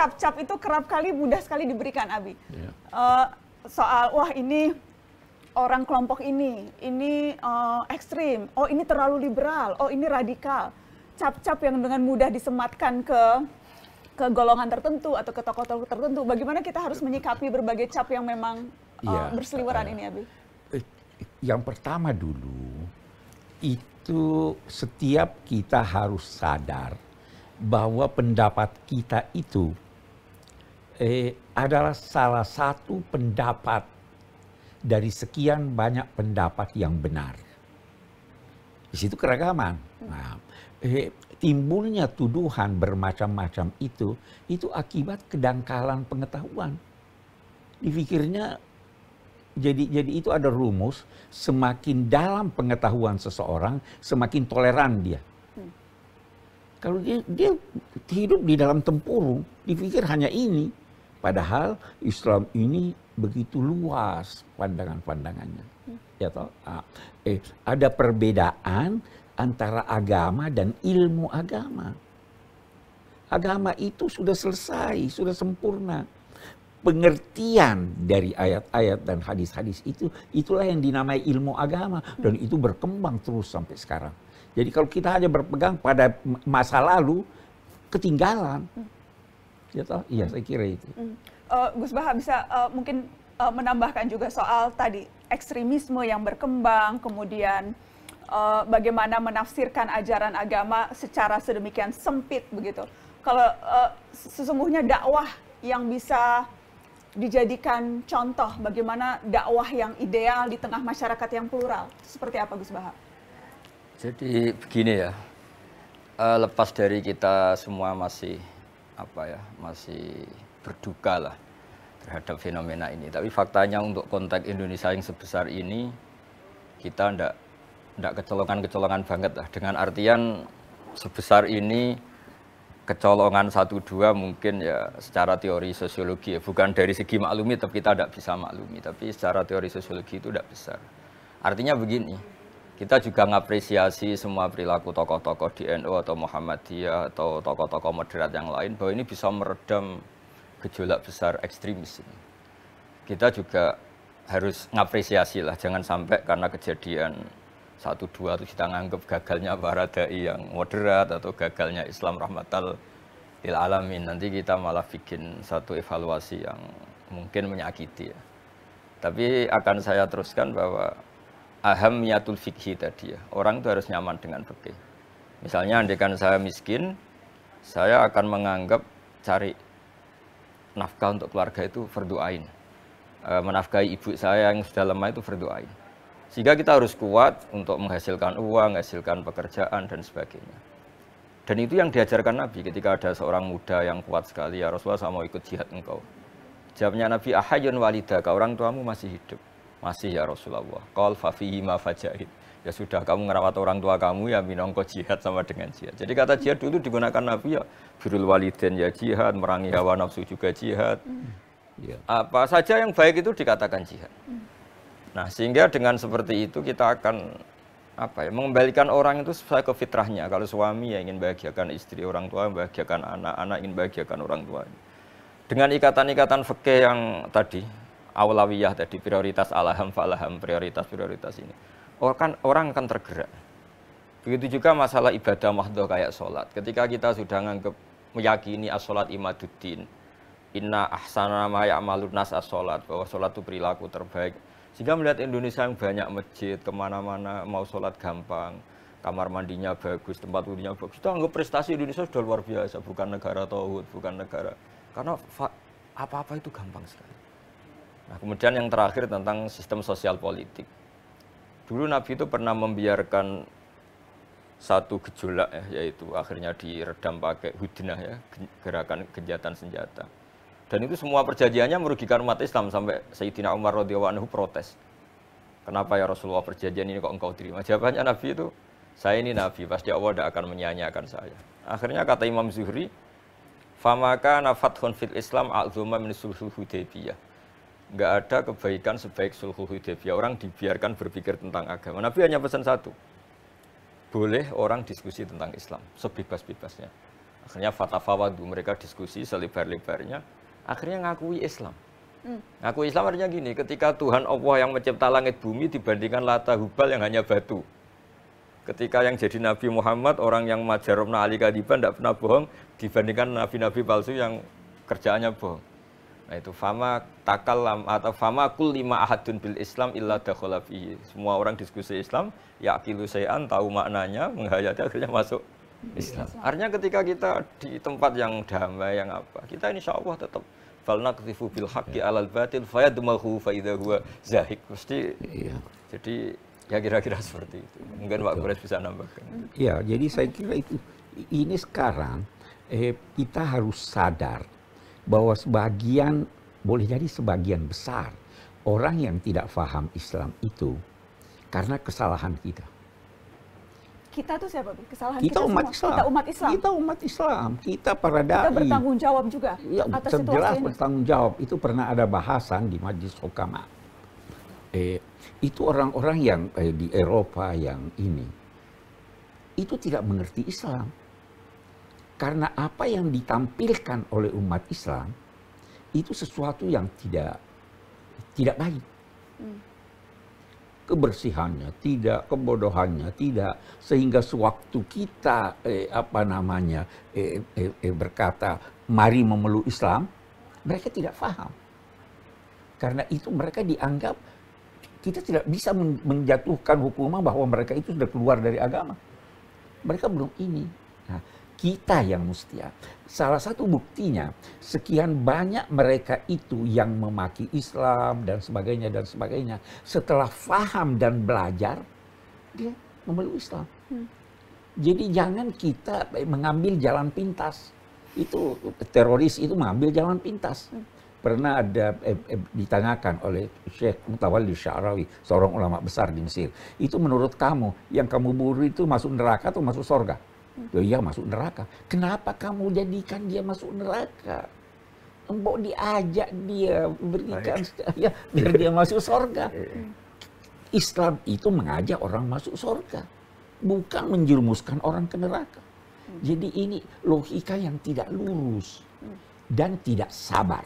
cap-cap itu kerap kali mudah sekali diberikan, Abi. Yeah. Soal, wah ini orang kelompok ini ekstrim, oh ini terlalu liberal, oh ini radikal. Cap-cap yang dengan mudah disematkan ke golongan tertentu atau ke tokoh-tokoh tertentu. Bagaimana kita harus menyikapi berbagai cap yang memang berseliweran ini, Abi? Yang pertama dulu, itu setiap kita harus sadar bahwa pendapat kita itu adalah salah satu pendapat dari sekian banyak pendapat yang benar. Di situ keragaman. Nah, timbulnya tuduhan bermacam-macam itu akibat kedangkalan pengetahuan. Dipikirnya jadi itu ada rumus, semakin dalam pengetahuan seseorang, semakin toleran dia. Kalau dia hidup di dalam tempurung, dipikir hanya ini. Padahal Islam ini begitu luas pandangan-pandangannya. Ya toh? Ada perbedaan antara agama dan ilmu agama. Agama itu sudah selesai, sudah sempurna. Pengertian dari ayat-ayat dan hadis-hadis itulah yang dinamai ilmu agama. Dan itu berkembang terus sampai sekarang. Jadi kalau kita hanya berpegang pada masa lalu, ketinggalan. Ya toh? Iya, saya kira itu. Gus Baha bisa mungkin menambahkan juga soal tadi ekstremisme yang berkembang, kemudian bagaimana menafsirkan ajaran agama secara sedemikian sempit begitu. Kalau sesungguhnya dakwah yang bisa dijadikan contoh bagaimana dakwah yang ideal di tengah masyarakat yang plural, seperti apa Gus Baha? Jadi begini ya, lepas dari kita semua masih masih berduka lah terhadap fenomena ini. Tapi faktanya untuk konteks Indonesia yang sebesar ini, kita ndak kecolongan-kecolongan banget lah. Dengan artian sebesar ini, kecolongan 1-2 mungkin ya secara teori sosiologi ya. Bukan dari segi maklumi, tapi kita tidak bisa maklumi. Tapi secara teori sosiologi itu tidak besar. Artinya begini, kita juga mengapresiasi semua perilaku tokoh-tokoh di NU atau Muhammadiyah atau tokoh-tokoh moderat yang lain bahwa ini bisa meredam gejolak besar ekstremis ini. Kita juga harus mengapresiasi lah, jangan sampai karena kejadian 1-2 itu kita menganggap gagalnya para dai yang moderat atau gagalnya Islam rahmatal lil alamin. Nanti kita malah bikin satu evaluasi yang mungkin menyakiti ya. Tapi akan saya teruskan bahwa ahamiyatul fikhi tadi ya, orang itu harus nyaman dengan fikih. Misalnya andaikan saya miskin, saya akan menganggap cari nafkah untuk keluarga itu fardu ain. Menafkahi ibu saya yang sudah lemah itu fardu ain. Sehingga kita harus kuat untuk menghasilkan uang, menghasilkan pekerjaan dan sebagainya. Dan itu yang diajarkan Nabi ketika ada seorang muda yang kuat sekali, ya Rasulullah saya mau ikut jihad engkau. Jawabnya Nabi, ahayyun walidaka, orang tuamu masih hidup. Masih ya Rasulullah. Qal fa fihi ma fajahid. Ya sudah kamu ngerawat orang tua kamu ya minangka jihad sama dengan jihad. Jadi kata jihad dulu digunakan Nabi ya birrul walidain ya jihad, merangi hawa nafsu juga jihad. Apa saja yang baik itu dikatakan jihad. Nah, sehingga dengan seperti itu kita akan mengembalikan orang itu sesuai ke fitrahnya. Kalau suami yang ingin bahagiakan istri, orang tua membahagiakan anak, anak ingin bahagiakan orang tua. Dengan ikatan-ikatan fikih yang tadi aulawiyah tadi, prioritas alaham falaham, prioritas ini orang akan tergerak. Begitu juga masalah ibadah mahdhah kayak sholat. Ketika kita sudah menganggap meyakini as-sholat imaduddin, inna ahsana ma ya'malun nas as-sholat, bahwa sholat itu perilaku terbaik. Sehingga melihat Indonesia yang banyak masjid, kemana-mana mau sholat gampang, kamar mandinya bagus, tempat wudunya bagus. Kita anggap prestasi Indonesia sudah luar biasa, bukan negara tauhid, bukan negara, karena apa-apa itu gampang sekali. Nah, kemudian yang terakhir tentang sistem sosial politik. Dulu Nabi itu pernah membiarkan satu gejolak ya, yaitu akhirnya diredam pakai hudnah ya, gerakan gencatan senjata. Dan itu semua perjanjiannya merugikan umat Islam sampai Sayyidina Umar radhiyallahu anhu protes. Kenapa ya Rasulullah perjanjian ini kok engkau terima? Jawabannya Nabi itu, saya ini Nabi, pasti Allah tidak akan menyia-nyiakan saya. Akhirnya kata Imam Zuhri, famaka nafathun fil Islam a'zuma min sulhul Hudaybiyah. Nggak ada kebaikan sebaik sulhul Hudaybiyah. Orang dibiarkan berpikir tentang agama. Nabi hanya pesan satu, boleh orang diskusi tentang Islam sebebas-bebasnya. Akhirnya fatafawadu, mereka diskusi selebar-lebarnya, akhirnya ngakui Islam. Ngaku Islam artinya gini, ketika Tuhan Allah yang mencipta langit bumi dibandingkan Lata Hubal yang hanya batu. Ketika yang jadi Nabi Muhammad, orang yang majarobna ali kadiban, tidak pernah bohong, dibandingkan nabi-nabi palsu yang kerjaannya bohong. Nah itu fama takalam atau fama kul lima ahadun bil Islam illa dakhala fihi. Semua orang diskusi Islam, yaqilu sayan, tahu maknanya, menghayati, akhirnya masuk Islam. Artinya ketika kita di tempat yang damai, yang apa, kita insya Allah tetap falnaqdhifu bil haqqi alal batil fayadmahu fa idza huwa zahiq. Mesti jadi ya kira-kira seperti itu. Mungkin Pak Kures bisa nambahkan. Ya, jadi saya kira itu ini sekarang kita harus sadar bahwa sebagian, boleh jadi sebagian besar orang yang tidak paham Islam itu karena kesalahan kita. Kita tuh siapa, Bi? Kesalahan Kita umat semua. Islam. Kita umat Islam. Kita umat Islam. Kita para dai. Kita bertanggung jawab juga Ya, atas jelas situasi ini. bertanggung jawab. Itu pernah ada bahasan di Majlis Hukama. Itu orang-orang yang di Eropa yang ini, itu tidak mengerti Islam. Karena apa yang ditampilkan oleh umat Islam, itu sesuatu yang tidak baik. Kebersihannya tidak, kebodohannya tidak, sehingga sewaktu kita berkata mari memeluk Islam, mereka tidak paham. Karena itu mereka dianggap kita tidak bisa menjatuhkan hukuman bahwa mereka itu sudah keluar dari agama. Mereka belum ini. Nah, kita yang mesti. Salah satu buktinya, sekian banyak mereka itu yang memaki Islam dan sebagainya. Setelah faham dan belajar, dia memeluk Islam. Jadi jangan kita mengambil jalan pintas. Itu teroris itu mengambil jalan pintas. Pernah ada ditanyakan oleh Syekh Mutawalli Sya'rawi, seorang ulama besar di Mesir. Itu menurut kamu, yang kamu bunuh itu masuk neraka atau masuk surga? Iya masuk neraka. Kenapa kamu jadikan dia masuk neraka? Mbok diajak dia, berikan ya, biar dia masuk surga. Islam itu mengajak orang masuk surga, bukan menjerumuskan orang ke neraka. Jadi ini logika yang tidak lurus dan tidak sabar.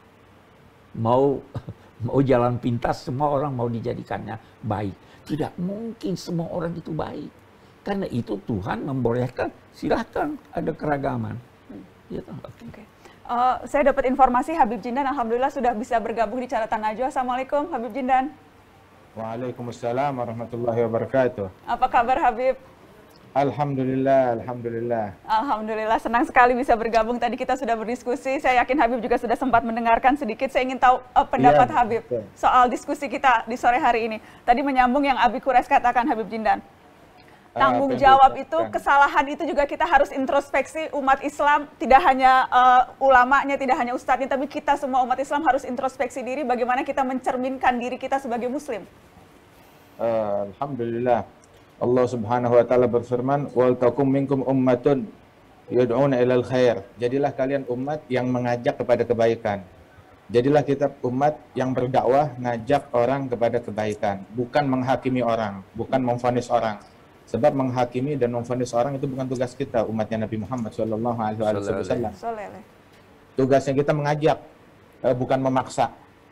Mau jalan pintas, semua orang mau dijadikannya baik. Tidak mungkin semua orang itu baik. Karena itu Tuhan membolehkan, silakan ada keragaman. Gitu. Okay. Saya dapat informasi Habib Jindan alhamdulillah sudah bisa bergabung di Catatan Najwa. Assalamualaikum Habib Jindan. Waalaikumsalam warahmatullahi wabarakatuh. Apa kabar Habib? Alhamdulillah, alhamdulillah. Alhamdulillah, senang sekali bisa bergabung. Tadi kita sudah berdiskusi, saya yakin Habib juga sudah sempat mendengarkan sedikit. Saya ingin tahu pendapat Habib soal diskusi kita di sore hari ini. Tadi menyambung yang Abi Kures katakan Habib Jindan. Tanggung jawab itu, kesalahan itu juga kita harus introspeksi umat Islam, tidak hanya ulamanya, tidak hanya ustadznya, tapi kita semua umat Islam harus introspeksi diri bagaimana kita mencerminkan diri kita sebagai muslim. Alhamdulillah. Allah Subhanahu wa taala berfirman, "Wal takum minkum ummatun yad'una ilal khair." Jadilah kalian umat yang mengajak kepada kebaikan. Jadilah kita umat yang berdakwah, ngajak orang kepada kebaikan, bukan menghakimi orang, bukan memvonis orang. Sebab menghakimi dan memvonis orang itu bukan tugas kita, umatnya Nabi Muhammad SAW. Tugasnya kita mengajak, bukan memaksa.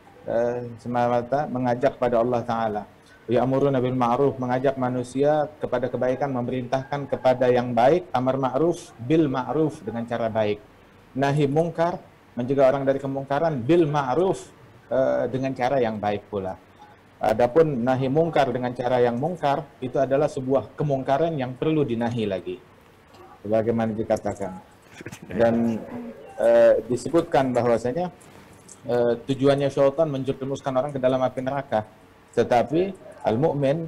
Semata mengajak pada Allah Ta'ala. Ya'muruna bil ma'ruf, mengajak manusia kepada kebaikan, memerintahkan kepada yang baik, amar ma'ruf bil ma'ruf dengan cara baik. Nahi mungkar, mencegah orang dari kemungkaran bil ma'ruf dengan cara yang baik pula. Adapun nahi mungkar dengan cara yang mungkar itu adalah sebuah kemungkaran yang perlu dinahi lagi, sebagaimana dikatakan. Dan disebutkan bahwasanya tujuannya syaitan menjerumuskan orang ke dalam api neraka, tetapi al-mu'min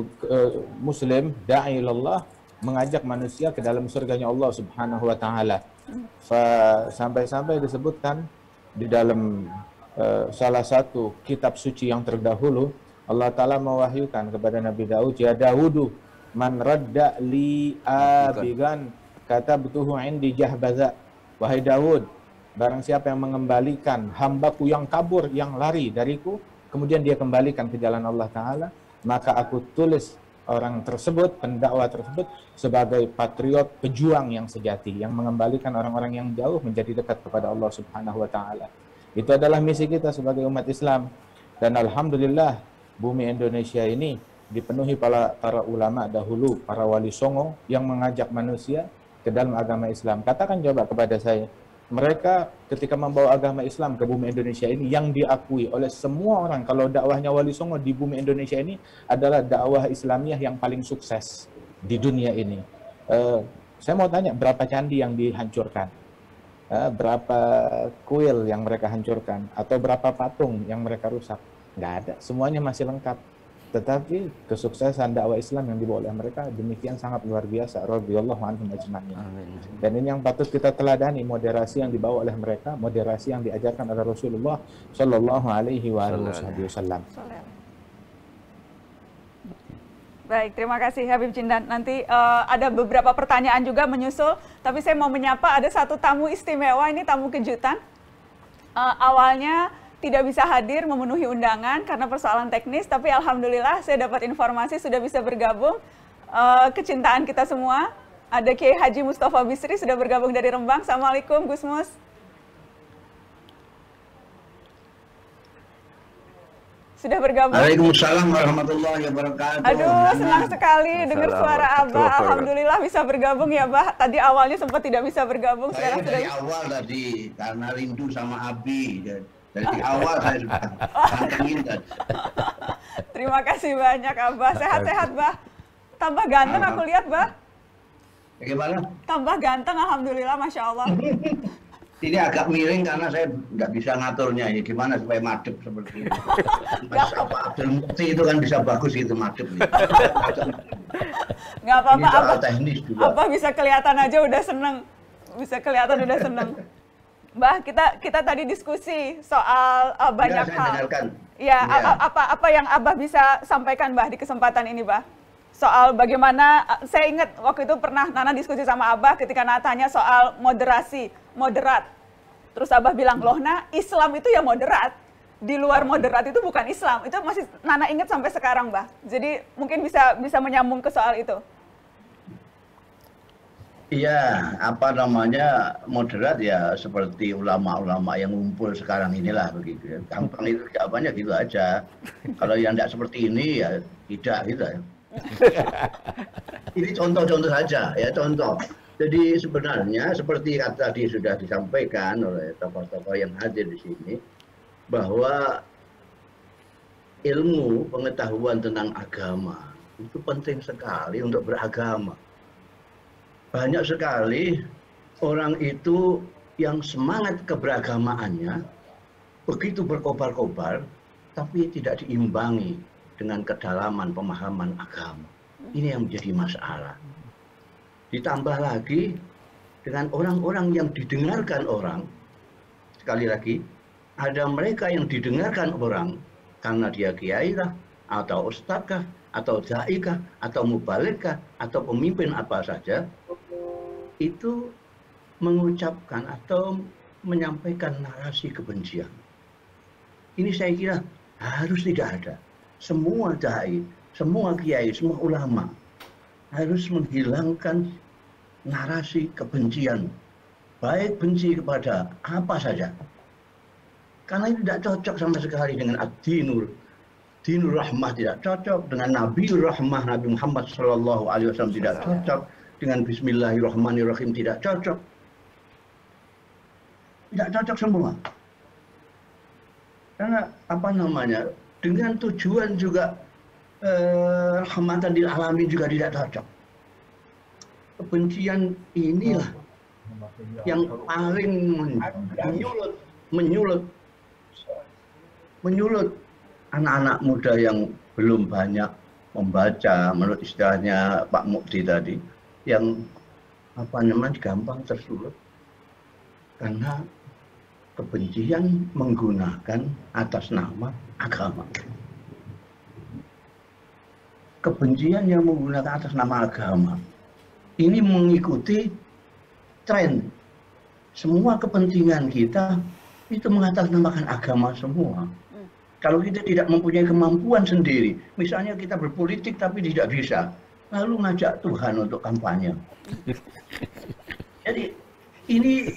muslim da'i ilallah mengajak manusia ke dalam surganya Allah Subhanahu wa taala. Sampai-sampai disebutkan di dalam salah satu kitab suci yang terdahulu, Allah Ta'ala mewahyukan kepada Nabi Daud, "Ya Daudu, man radda li abigan katabtuhu indi jahbaza." Wahai Daud, barang siapa yang mengembalikan hambaku yang kabur, yang lari dariku, kemudian dia kembalikan ke jalan Allah Ta'ala, maka aku tulis orang tersebut, pendakwah tersebut sebagai patriot, pejuang yang sejati, yang mengembalikan orang-orang yang jauh menjadi dekat kepada Allah Subhanahu wa taala. Itu adalah misi kita sebagai umat Islam. Dan alhamdulillah bumi Indonesia ini dipenuhi para ulama dahulu, para wali songo yang mengajak manusia ke dalam agama Islam. Katakan coba kepada saya, mereka ketika membawa agama Islam ke bumi Indonesia ini yang diakui oleh semua orang kalau dakwahnya Wali Songo di bumi Indonesia ini adalah dakwah Islamiyah yang paling sukses di dunia ini. Saya mau tanya, berapa candi yang dihancurkan? Berapa kuil yang mereka hancurkan? Atau berapa patung yang mereka rusak? Nggak ada, semuanya masih lengkap. Tetapi kesuksesan dakwah Islam yang dibawa oleh mereka demikian sangat luar biasa. Radhiyallahu anhum ajma'in. Dan ini yang patut kita teladani, moderasi yang dibawa oleh mereka, moderasi yang diajarkan oleh Rasulullah Shallallahu Alaihi Wasallam. Baik, terima kasih Habib Jindan. Nanti ada beberapa pertanyaan juga menyusul, tapi saya mau menyapa ada satu tamu istimewa, ini tamu kejutan. Awalnya tidak bisa hadir memenuhi undangan karena persoalan teknis, tapi alhamdulillah saya dapat informasi sudah bisa bergabung. Kecintaan kita semua, ada Kiai Haji Mustafa Bisri sudah bergabung dari Rembang. Assalamualaikum Gus Mus. Sudah bergabung. Waalaikumsalam warahmatullahi wabarakatuh. Aduh, senang sekali dengar suara Abah. Alhamdulillah bisa bergabung ya, Bah. Tadi awalnya sempat tidak bisa bergabung. Saya sekarang dari sudah. awal tadi karena rindu sama Abi. Dari awal saya sudah pantengin tadi. Terima kasih banyak, Abah. Sehat-sehat, Bah. Tambah ganteng aku lihat, Bah. Bagaimana? Tambah ganteng, alhamdulillah, Masya Allah. Ini agak miring karena saya nggak bisa ngaturnya. Ya gimana supaya madep seperti ini. Mas Abdul Mukti itu kan bisa bagus gitu madep. Nggak apa-apa, Ini soal Abah. teknis juga. Abah bisa kelihatan aja udah seneng. Bisa kelihatan udah seneng. Bah, kita tadi diskusi soal banyak saya hal. dengarkan. Ya, Ya. apa yang Abah bisa sampaikan, Bah, di kesempatan ini, Bah? Soal bagaimana, saya ingat waktu itu pernah Nana diskusi sama Abah ketika Nana tanya soal moderasi, moderat. Terus Abah bilang, loh nah, Islam itu ya moderat. Di luar moderat itu bukan Islam. Itu masih Nana ingat sampai sekarang, Bah. Jadi mungkin bisa menyambung ke soal itu. Iya, apa namanya, moderat ya seperti ulama-ulama yang ngumpul sekarang inilah begitu ya. Gampang itu jawabannya gitu aja. Kalau yang tidak seperti ini ya tidak gitu ya. Ini contoh-contoh saja ya, contoh. Jadi sebenarnya seperti tadi sudah disampaikan oleh tokoh-tokoh yang hadir di sini bahwa ilmu pengetahuan tentang agama itu penting sekali untuk beragama. Banyak sekali orang itu yang semangat keberagamaannya begitu berkobar-kobar tapi tidak diimbangi dengan kedalaman pemahaman agama. Ini yang menjadi masalah. Ditambah lagi dengan orang-orang yang didengarkan orang. Sekali lagi, ada mereka yang didengarkan orang karena dia kiai kah, atau ustadz kah, atau dai kah, atau mubaligh kah, atau pemimpin apa saja, itu mengucapkan atau menyampaikan narasi kebencian. Ini saya kira harus tidak ada. Semua dai, semua kiai, semua ulama harus menghilangkan narasi kebencian, baik benci kepada apa saja, karena itu tidak cocok sama sekali dengan ad-dinur rahmah, tidak cocok dengan Nabiur Rahmah, Nabi Muhammad SAW tidak cocok dengan Bismillahirrahmanirrahim, tidak cocok, tidak cocok semua. Karena apa namanya, dengan tujuan juga rahmatan lil alamin juga tidak cocok. Kebencian inilah yang paling menyulut anak-anak muda yang belum banyak membaca, menurut istilahnya Pak Mukti tadi, yang apa namanya gampang tersulut karena kebencian menggunakan atas nama agama. Kebencian yang menggunakan atas nama agama ini mengikuti tren. Semua kepentingan kita itu mengatasnamakan agama semua. Kalau kita tidak mempunyai kemampuan sendiri, misalnya kita berpolitik tapi tidak bisa, lalu ngajak Tuhan untuk kampanye. Jadi ini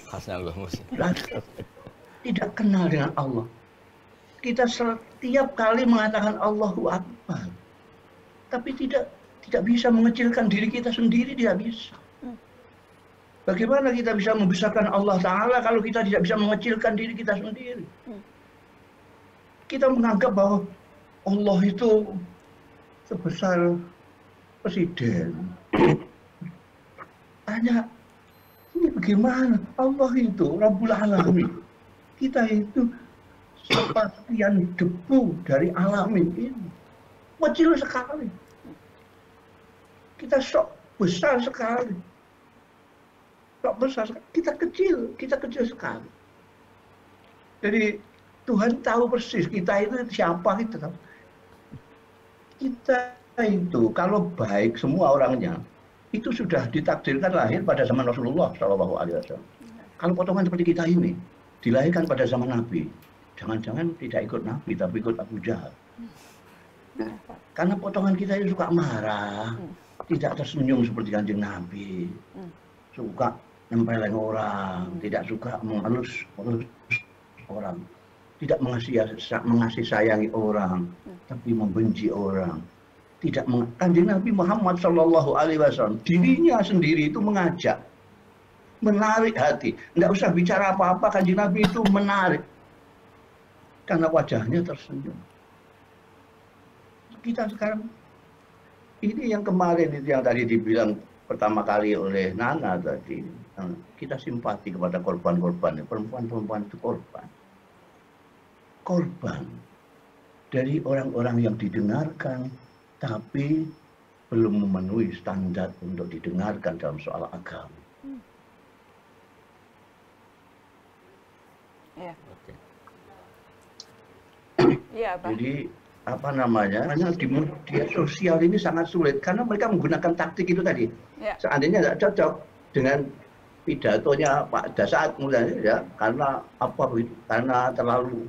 tidak kenal dengan Allah. Kita setiap kali mengatakan Allahu Akbar, tapi tidak bisa mengecilkan diri kita sendiri, tidak bisa. Bagaimana kita bisa membesarkan Allah Ta'ala kalau kita tidak bisa mengecilkan diri kita sendiri? Kita menganggap bahwa Allah itu sebesar presiden. Tanya, ini bagaimana? Allah itu Rabbul Alamin. Kita itu sebagian debu dari alamin ini. Kecil sekali. Kita sok besar sekali. Sok besar sekali. Kita kecil sekali. Jadi Tuhan tahu persis kita itu siapa kita tahu. Kita itu kalau baik semua orangnya itu sudah ditakdirkan lahir pada zaman Rasulullah SAW. Kalau potongan seperti kita ini dilahirkan pada zaman Nabi, jangan-jangan tidak ikut Nabi tapi ikut Abu Jahal. Karena potongan kita ini suka marah, tidak tersenyum seperti Kanjeng Nabi, suka nempelin orang, tidak suka mengelus orang, tidak mengasihi sayangi orang, tapi membenci orang. Tidak Kanjeng Nabi Muhammad SAW dirinya sendiri itu mengajak, menarik hati. Tidak usah bicara apa-apa, Kanjeng Nabi itu menarik karena wajahnya tersenyum. Kita sekarang ini yang kemarin itu yang tadi dibilang pertama kali oleh Nana tadi, kita simpati kepada korban-korban, perempuan-perempuan itu korban dari orang-orang yang didengarkan tapi belum memenuhi standar untuk didengarkan dalam soal agama. Ya. Ya, Pak. Jadi apa namanya? Di media sosial ini sangat sulit karena mereka menggunakan taktik itu tadi. Ya. Seandainya tidak cocok dengan pidatonya Pak Dasat misalnya ya, karena apa begitu? Karena terlalu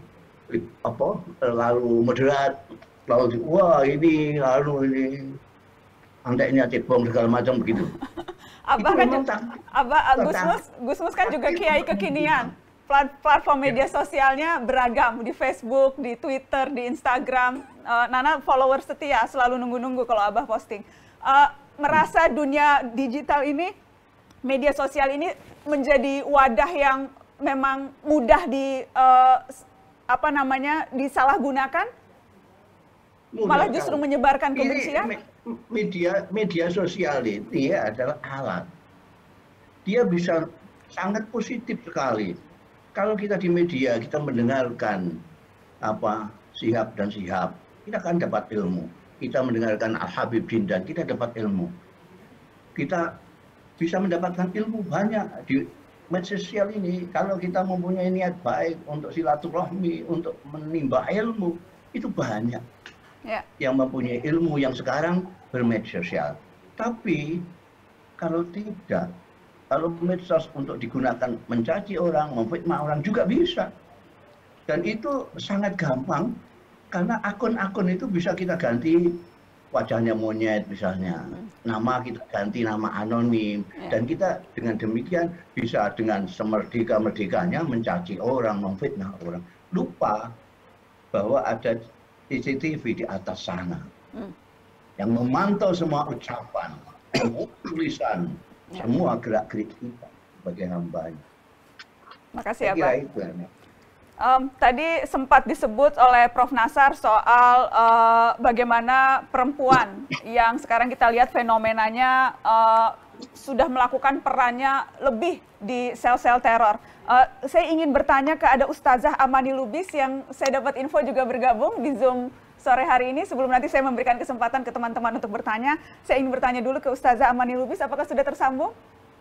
moderat. Lalu wah ini lalu ini andainya cebong segala macam begitu. Abah kan Gusmus kan juga kiai kekinian. Platform media sosialnya beragam di Facebook, di Twitter, di Instagram. Nana followers setia, selalu nunggu-nunggu kalau Abah posting. Merasa dunia digital ini, media sosial ini menjadi wadah yang memang mudah disalahgunakan? Malah justru menyebarkan kebencian? Media sosial ini adalah alat. Dia bisa sangat positif sekali. Kalau kita di media, kita mendengarkan Syihab dan Syihab, kita akan dapat ilmu. Kita mendengarkan Al-Habib Jindan, kita dapat ilmu. Kita bisa mendapatkan ilmu banyak di media sosial ini. Kalau kita mempunyai niat baik untuk silaturahmi, untuk menimba ilmu, itu banyak. Ya. Yang mempunyai ilmu yang sekarang bermedia sosial. Tapi kalau tidak, kalau medsos untuk digunakan mencaci orang, memfitnah orang juga bisa. Dan itu sangat gampang karena akun-akun itu bisa kita ganti wajahnya monyet misalnya. Nama kita ganti nama anonim. Dan kita dengan demikian bisa dengan semerdeka-merdekanya mencaci orang, memfitnah orang. Lupa bahwa ada CCTV di atas sana yang memantau semua ucapan, tulisan, semua gerak-gerik kita sebagai hambanya. Makasih ya Pak. Tadi sempat disebut oleh Prof. Nasar soal bagaimana perempuan yang sekarang kita lihat fenomenanya sudah melakukan perannya lebih di sel-sel teror. Saya ingin bertanya ke ada Ustazah Amani Lubis yang saya dapat info juga bergabung di Zoom sore hari ini. Sebelum nanti saya memberikan kesempatan ke teman-teman untuk bertanya, saya ingin bertanya dulu ke Ustazah Amani Lubis, apakah sudah tersambung?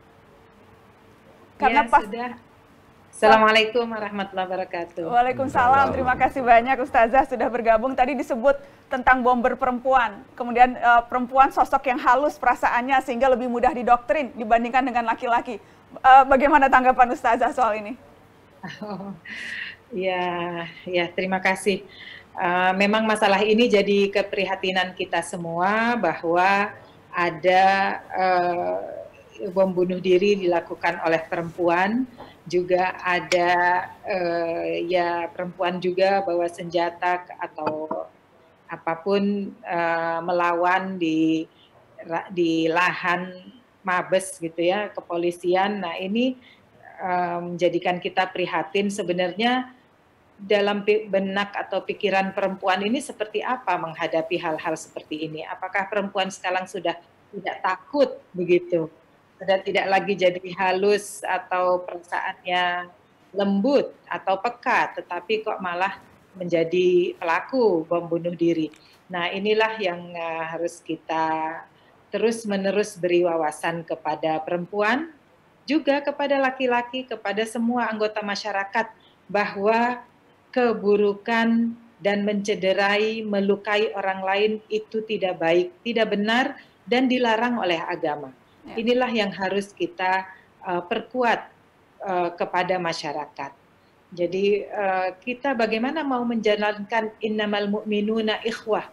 Karena ya, sudah. Assalamualaikum warahmatullahi wabarakatuh. Waalaikumsalam, terima kasih banyak Ustazah sudah bergabung. Tadi disebut tentang bomber perempuan, kemudian perempuan sosok yang halus perasaannya sehingga lebih mudah didoktrin dibandingkan dengan laki-laki. Bagaimana tanggapan Ustazah soal ini? Ya, terima kasih. Memang masalah ini jadi keprihatinan kita semua bahwa ada bom bunuh diri dilakukan oleh perempuan, juga ada ya perempuan juga bawa senjata atau apapun melawan di lahan mabes gitu ya, kepolisian. Nah ini menjadikan kita prihatin sebenarnya dalam benak atau pikiran perempuan ini seperti apa menghadapi hal-hal seperti ini. Apakah perempuan sekarang sudah tidak takut begitu? Sudah tidak lagi jadi halus atau perasaannya lembut atau peka, tetapi kok malah menjadi pelaku bom bunuh diri. Nah inilah yang harus kita terus-menerus beri wawasan kepada perempuan, juga kepada laki-laki, kepada semua anggota masyarakat, bahwa keburukan dan mencederai, melukai orang lain itu tidak baik, tidak benar, dan dilarang oleh agama. Inilah yang harus kita perkuat kepada masyarakat. Jadi kita bagaimana mau menjalankan innamal mu'minuna ikhwah.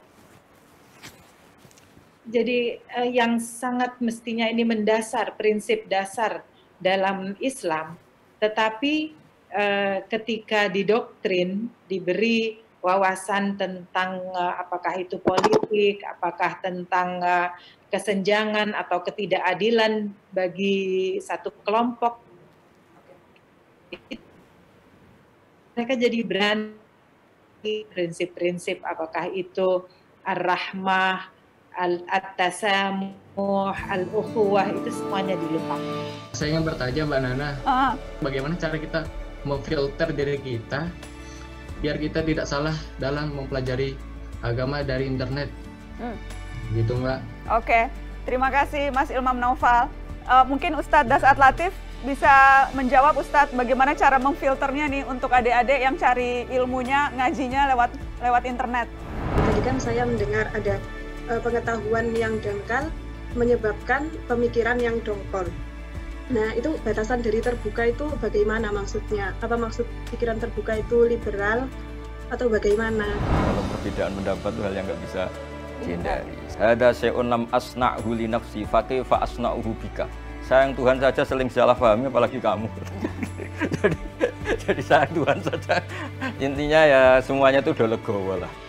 Jadi yang sangat mestinya ini mendasar, prinsip dasar dalam Islam, tetapi ketika didoktrin, diberi wawasan tentang apakah itu politik, apakah tentang kesenjangan atau ketidakadilan bagi satu kelompok, mereka jadi berani prinsip-prinsip apakah itu ar-rahmah, at-tasamuh, al-ukhuwah, itu semuanya dilupakan. Saya ingin bertanya Mbak Nana, bagaimana cara kita memfilter diri kita biar kita tidak salah dalam mempelajari agama dari internet, gitu Mbak. Oke, terima kasih Mas Ilmam Naufal. Mungkin Ustadz Dasat Latif bisa menjawab, Ustadz, bagaimana cara memfilternya nih untuk adik-adik yang cari ilmunya, ngajinya lewat internet. Tadi kan saya mendengar ada pengetahuan yang dangkal menyebabkan pemikiran yang dongkol. Nah, itu batasan dari terbuka itu bagaimana maksudnya? Apa maksud pikiran terbuka itu liberal atau bagaimana? Kalau perbedaan pendapat itu hal yang nggak bisa dihindari. Hada syai'un lam asna'hu li nafsi fa kaifa asna'uhu bika. Sayang Tuhan saja seling salah pahami, apalagi kamu. jadi sayang Tuhan saja. Intinya ya semuanya itu udah legowo lah.